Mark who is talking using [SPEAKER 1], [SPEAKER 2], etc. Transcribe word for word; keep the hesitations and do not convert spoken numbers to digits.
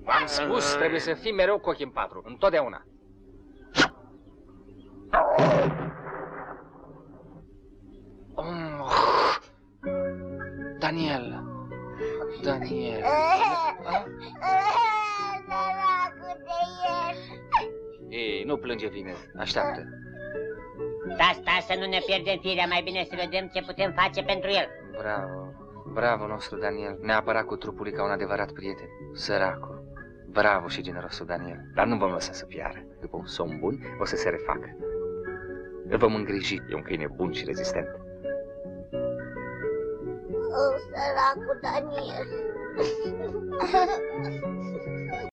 [SPEAKER 1] V-am spus, trebuie să fii mereu cu ochii în patru, întotdeauna. Oh. Daniel. Daniel.
[SPEAKER 2] Săracul de el.
[SPEAKER 1] Ei, nu plânge, vine. Așteaptă.
[SPEAKER 3] Da, sta să nu ne pierdem firea, mai bine să vedem ce putem face pentru el.
[SPEAKER 1] Bravo. Bravo nostru Daniel. Ne-a apărat cu trupului ca un adevărat prieten. Săracul. Bravo și generosul Daniel. Dar nu vom lăsa să piară. După un somn bun, o să se refacă. Îl vom îngriji. E un câine bun și rezistent.
[SPEAKER 2] Oh, săracul Daniel.